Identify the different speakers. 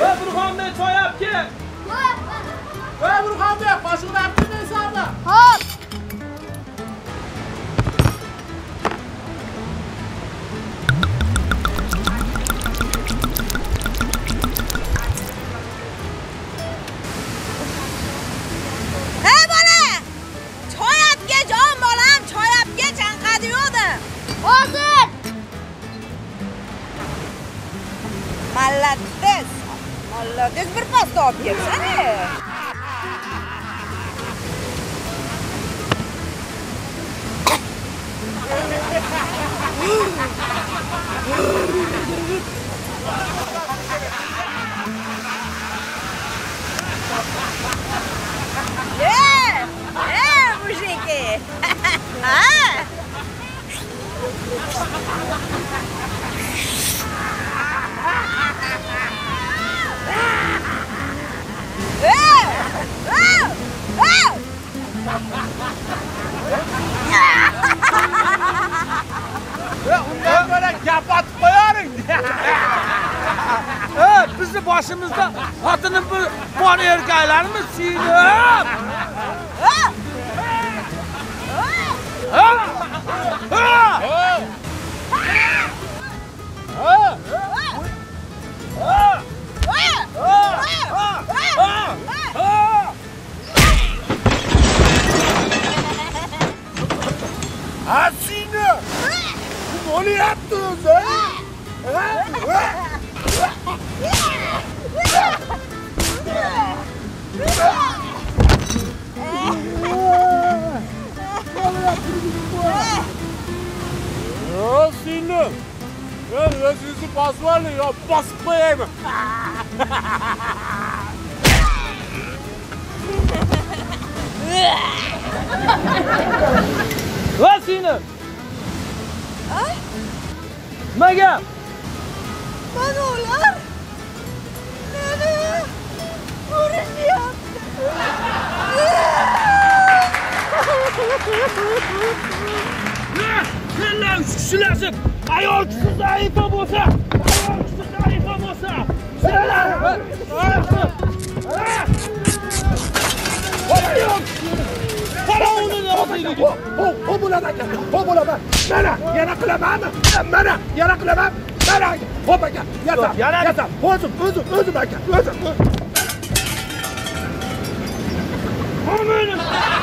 Speaker 1: Burxon Bey, choy olib kel.
Speaker 2: Burxon Bey, qoshiqni olib kelmaysanmi?
Speaker 3: Hop. Hey bola! Choy olib kel, jon bolam, choy olib kel, chanqadi yo'qdi. Hozir. Молодец. Молодец, bir pasta olib kelsana. Mujiki.
Speaker 1: Undan ko'ra gap otib qo'yaring. Bizni boshimizda xotinim bor erkaklarimiz sinib.
Speaker 2: Asini! Ne oluyorsunuz ha? Asini! Ben sizi basmalı ya, basıp koyayım.
Speaker 1: Va seni. Nimaga?
Speaker 3: Mana ular meni urishyapti.
Speaker 1: Senlar kishilarsiz, ayol kishi zaifa bo'lsa, senlar
Speaker 2: O bo'ladi aka, o bo'ladi. Mana yana qilamanmi? Mana yana qilaman. Mana hop aka, yasam. O'zim aka, o'zim.
Speaker 1: Amin.